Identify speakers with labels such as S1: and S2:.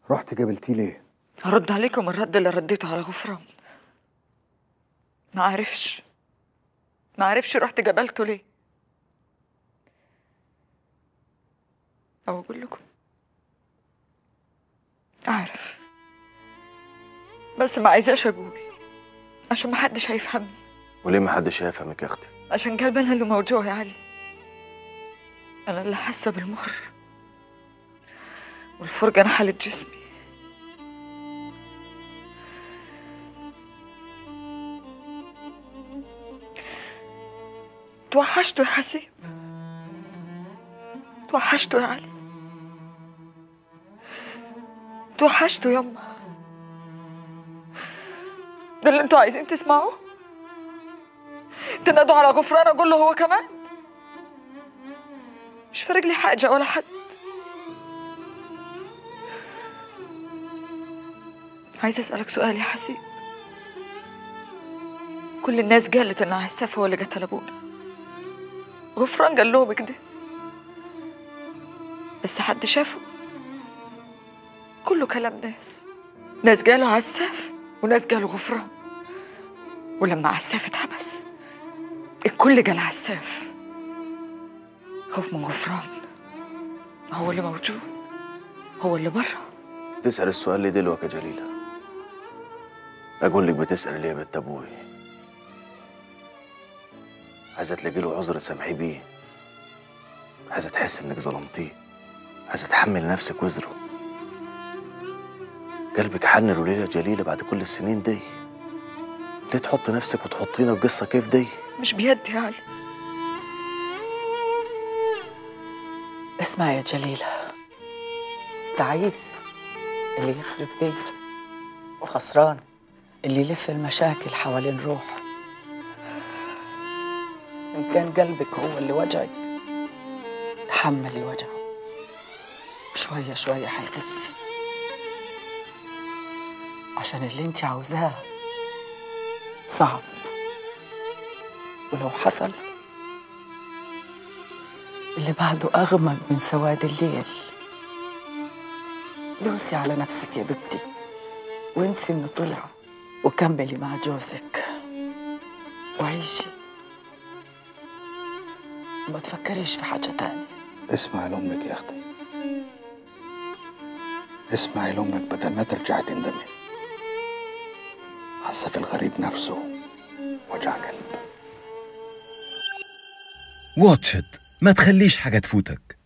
S1: رحت قابلتيه ليه؟
S2: هرد عليكم الرد اللي رديته على غفران. ما عرفش رحت قابلته ليه. او اقول لكم اعرف، بس ما عايزاش اقول عشان ما حدش هيفهمني.
S3: وليه ما حدش هيفهمك يا اختي؟
S2: عشان قلبي انا اللي موجوع يا علي، انا اللي حاسه بالمر والفرجه نحلت جسمي. توحشته يا حسيب، توحشته يا علي، توحشته يما. ده اللي انتوا عايزين تسمعوه؟ تنادوا على غفران اقول له هو كمان؟ مش فارق لي حاجه ولا حد. عايزه اسالك سؤال يا حسيب. كل الناس قالت ان عساف هو اللي قتل ابونا، غفران قال له بكده، بس حد شافه؟ كله كلام ناس قالوا عساف وناس قالوا غفران. ولما عساف اتحبس الكل قال عساف، خوف من غفران. هو اللي موجود، هو اللي برا.
S3: تسأل السؤال ليه دلوقتي يا جليلة؟ أقول لك بتسأل ليه يا بنت أبوي؟ عايزة تلاقي له عذر تسامحيه بيه، عايزة تحس إنك ظلمتيه، عايزة تحمل نفسك وزره. قلبك حن له ليه يا جليلة بعد كل السنين دي؟ ليه تحط نفسك وتحطينا في قصة كيف دي؟
S2: مش بيدي يا علي.
S4: اسمع يا جليلة، تعيس اللي يخرب بيته، وخسران اللي يلف المشاكل حوالين روحه. إن كان قلبك هو اللي وجعك تحملي وجعه، شوية شوية حيخف، عشان اللي انت عاوزاه صعب، ولو حصل اللي بعده أغمض من سواد الليل. دوسي على نفسك يا بنتي وانسي إنه طلع، وكملي مع جوزك وعيشي، وما تفكريش في حاجة تانية.
S1: اسمعي لأمك يا أختي، اسمعي لأمك بدل ما ترجعي تندمي. حاسة في الغريب نفسه وجع قلب.
S5: واتش إت، ما تخليش حاجة تفوتك.